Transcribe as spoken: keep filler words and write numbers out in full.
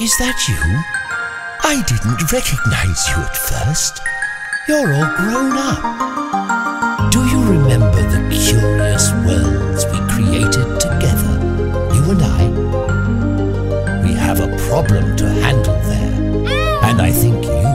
Is that you? I didn't recognize you at first. You're all grown up. Do you remember the curious worlds we created together, you and I? We have a problem to handle there, and I think you